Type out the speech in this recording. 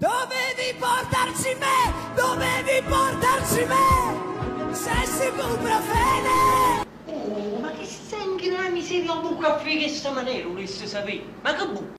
Dovevi portarci me, dovevi portarci me, se si buprofene. Oh, ma che senti la miseria un caffè che sta maniera, volesse sapere? Ma che bu?